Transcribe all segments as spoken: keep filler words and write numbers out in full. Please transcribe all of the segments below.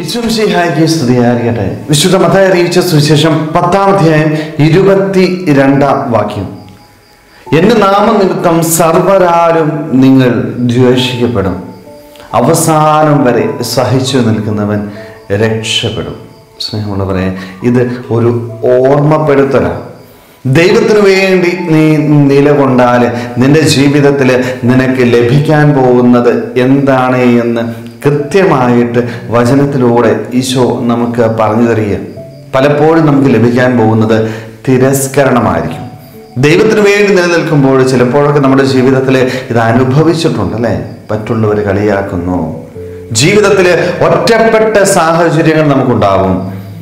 ഈശോമിശിഹായ്ക്ക് സ്തുതിയായിരിക്കട്ടെ. വിശുദ്ധ മത്തായി അറിയിച്ച സുവിശേഷം പത്താം അധ്യായം ഇരുപത്തി രണ്ടാം വാക്യം. എന്റെ നാമനിമിത്തം സർവരാലും നിങ്ങൾ ദ്വേഷിക്കപ്പെടും, അവസാനം വരെ സഹിച്ചു നിൽക്കുന്നവൻ രക്ഷപ്പെടും. സ്നേഹമുള്ളവരെ, ഇത് ഒരു ഓർമ്മപ്പെടുത്തലാണ്. ദൈവത്തിനു വേണ്ടി നീ നിലകൊണ്ടാൽ നിന്റെ ജീവിതത്തിൽ നിനക്ക് ലഭിക്കാൻ പോകുന്നത് എന്താണ് എന്ന് കൃത്യമായിട്ട് വചനത്തിലൂടെ ഈശോ നമുക്ക് പറഞ്ഞു തരിക. പലപ്പോഴും നമുക്ക് ലഭിക്കാൻ പോകുന്നത് തിരസ്കരണമായിരിക്കും. ദൈവത്തിന് വേണ്ടി നിലനിൽക്കുമ്പോൾ ചിലപ്പോഴൊക്കെ നമ്മുടെ ജീവിതത്തിൽ ഇത് അനുഭവിച്ചിട്ടുണ്ട് അല്ലേ? മറ്റുള്ളവർ കളിയാക്കുന്നു, ജീവിതത്തിൽ ഒറ്റപ്പെട്ട സാഹചര്യങ്ങൾ നമുക്കുണ്ടാവും.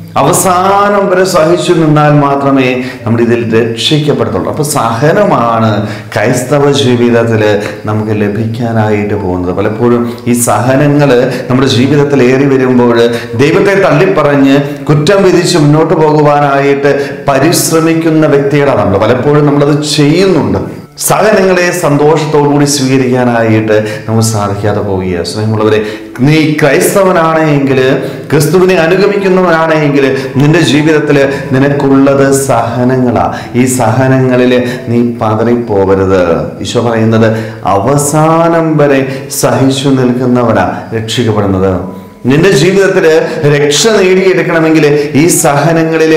അവസാനം വരെ സഹിച്ചു നിന്നാൽ മാത്രമേ നമ്മൾ ഇതിൽ രക്ഷിക്കപ്പെടത്തുള്ളൂ. അപ്പൊ സഹനമാണ് ക്രൈസ്തവ ജീവിതത്തിൽ നമുക്ക് ലഭിക്കാനായിട്ട് പോകുന്നത്. പലപ്പോഴും ഈ സഹനങ്ങൾ നമ്മുടെ ജീവിതത്തിൽ ഏറി വരുമ്പോൾ ദൈവത്തെ തള്ളിപ്പറഞ്ഞ് കുറ്റം വിധിച്ച് മുന്നോട്ട് പോകുവാനായിട്ട് പരിശ്രമിക്കുന്ന വ്യക്തികളാണ് നമ്മൾ. പലപ്പോഴും നമ്മളത് ചെയ്യുന്നുണ്ട്. സഹനങ്ങളെ സന്തോഷത്തോടുകൂടി സ്വീകരിക്കാനായിട്ട് നമുക്ക് സാധിക്കാതെ പോവുകയാണ്. സ്നേഹമുള്ളവരെ, നീ ക്രൈസ്തവനാണെങ്കിൽ, ക്രിസ്തുവിനെ അനുഗമിക്കുന്നവനാണെങ്കിൽ നിന്റെ ജീവിതത്തിൽ നിനക്കുള്ളത് സഹനങ്ങളാ. ഈ സഹനങ്ങളിൽ നീ പതറിപ്പോവരുത്. ഈശോ പറയുന്നത് അവസാനം വരെ സഹിച്ചു നിൽക്കുന്നവനാ രക്ഷിക്കപ്പെടുന്നത്. നിന്റെ ജീവിതത്തിൽ രക്ഷ നേടിയെടുക്കണമെങ്കിൽ ഈ സഹനങ്ങളിൽ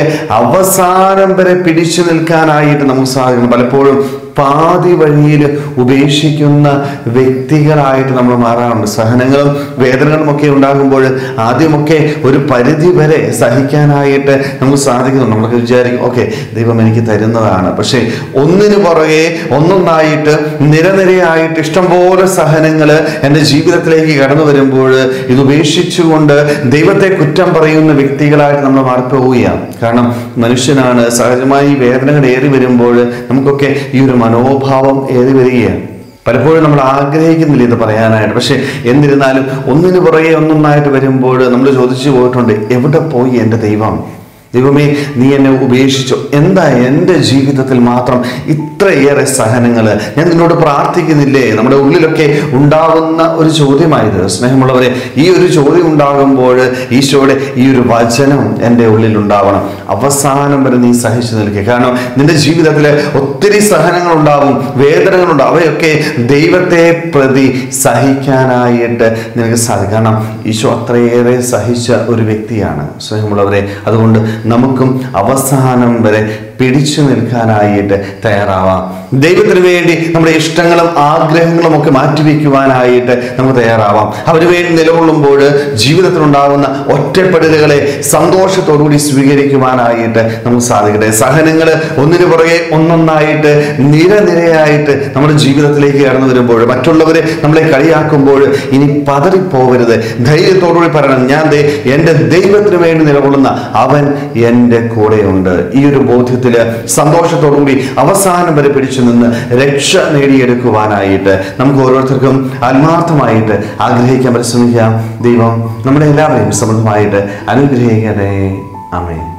അവസാനം വരെ പിടിച്ചു നിൽക്കാനായിട്ട് നമുക്ക് സാധിക്കണം. പലപ്പോഴും പാതി വഴിയിൽ ഉപേക്ഷിക്കുന്ന വ്യക്തികളായിട്ട് നമ്മൾ മാറാറുണ്ട്. സഹനങ്ങളും വേദനകളും ഒക്കെ ഉണ്ടാകുമ്പോൾ ആദ്യമൊക്കെ ഒരു പരിധി വരെ സഹിക്കാനായിട്ട് നമുക്ക് സാധിക്കുന്നു. നമ്മളൊക്കെ വിചാരിക്കും, ഓക്കെ, ദൈവം എനിക്ക് തരുന്നതാണ്. പക്ഷെ ഒന്നിനു പുറകെ ഒന്നൊന്നായിട്ട് നിരനിരയായിട്ട് ഇഷ്ടംപോലെ സഹനങ്ങൾ എൻ്റെ ജീവിതത്തിലേക്ക് കടന്നു വരുമ്പോൾ ഇത് ഉപേക്ഷിച്ചുകൊണ്ട് ദൈവത്തെ കുറ്റം പറയുന്ന വ്യക്തികളായിട്ട് നമ്മൾ മാറിപ്പോവുകയാണ്. കാരണം മനുഷ്യനാണ്. സഹജമായി വേദനകൾ ഏറി വരുമ്പോൾ നമുക്കൊക്കെ ഈ ഒരു മനോഭാവം ഏറി വരികയാണ്. പലപ്പോഴും നമ്മൾ ആഗ്രഹിക്കുന്നില്ല ഇത് പറയാനായിട്ട്. പക്ഷെ എന്നിരുന്നാലും ഒന്നിനു പുറകെ ഒന്നൊന്നായിട്ട് വരുമ്പോൾ നമ്മൾ ചോദിച്ചു പോയിട്ടുണ്ട്, എവിടെ പോയി എൻ്റെ ദൈവം? ദൈവമേ, നീ എന്നെ ഉപേക്ഷിച്ചോ? എന്താ എൻ്റെ ജീവിതത്തിൽ മാത്രം ഇത്രയേറെ സഹനങ്ങൾ? ഞാൻ നിന്നോട് പ്രാർത്ഥിക്കുന്നില്ലേ? നമ്മുടെ ഉള്ളിലൊക്കെ ഉണ്ടാകുന്ന ഒരു ചോദ്യമായത്. സ്നേഹമുള്ളവരെ, ഈ ഒരു ചോദ്യം ഉണ്ടാകുമ്പോൾ ഈശോയുടെ ഈ ഒരു വചനം എൻ്റെ ഉള്ളിൽ ഉണ്ടാവണം. അവസാനം വരെ നീ സഹിച്ചു നിൽക്കുക. കാരണം നിന്റെ ജീവിതത്തിൽ ഒത്തിരി സഹനങ്ങൾ ഉണ്ടാവും, വേദനകളുണ്ടാവും. അവയൊക്കെ ദൈവത്തെ പ്രതി സഹിക്കാനായിട്ട് നിനക്ക് സാധിക്കും. കാരണം ഈശോ അത്രയേറെ സഹിച്ച ഒരു വ്യക്തിയാണ്. സ്നേഹമുള്ളവരെ, അതുകൊണ്ട് നമുക്കും അവസാനം വരെ പിടിച്ചു നിൽക്കാനായിട്ട് തയ്യാറാവാം. ദൈവത്തിന് വേണ്ടി നമ്മുടെ ഇഷ്ടങ്ങളും ആഗ്രഹങ്ങളും ഒക്കെ മാറ്റിവെക്കുവാനായിട്ട് നമുക്ക് തയ്യാറാവാം. അവന് വേണ്ടി നിലകൊള്ളുമ്പോൾ ജീവിതത്തിലുണ്ടാകുന്ന ഒറ്റപ്പെടലുകളെ സന്തോഷത്തോടുകൂടി സ്വീകരിക്കുവാനായിട്ട് നമുക്ക് സാധിക്കട്ടെ. സഹനങ്ങൾ ഒന്നിനു പുറകെ ഒന്നൊന്നായിട്ട് നിരനിരയായിട്ട് നമ്മുടെ ജീവിതത്തിലേക്ക് കടന്നു വരുമ്പോൾ, മറ്റുള്ളവരെ നമ്മളെ കളിയാക്കുമ്പോൾ ഇനി പതറിപ്പോവരുത്. ധൈര്യത്തോടുകൂടി പറയണം, ഞാൻ ദേ എൻ്റെ ദൈവത്തിന് വേണ്ടി നിലകൊള്ളുന്ന അവൻ എൻ്റെ കൂടെയുണ്ട്. ഈ ഒരു ബോധ്യത്തിൽ സന്തോഷത്തോടുകൂടി അവസാനം വരെ പിടിച്ചു നിന്ന് രക്ഷ നേടിയെടുക്കുവാനായിട്ട് നമുക്ക് ഓരോരുത്തർക്കും ആത്മാർത്ഥമായിട്ട് ആഗ്രഹിക്കാൻ പരിശ്രമിക്കാം. ദൈവം നമ്മളെ എല്ലാവരെയും സമൃദ്ധമായിട്ട് അനുഗ്രഹിക്കട്ടെ. ആമേൻ.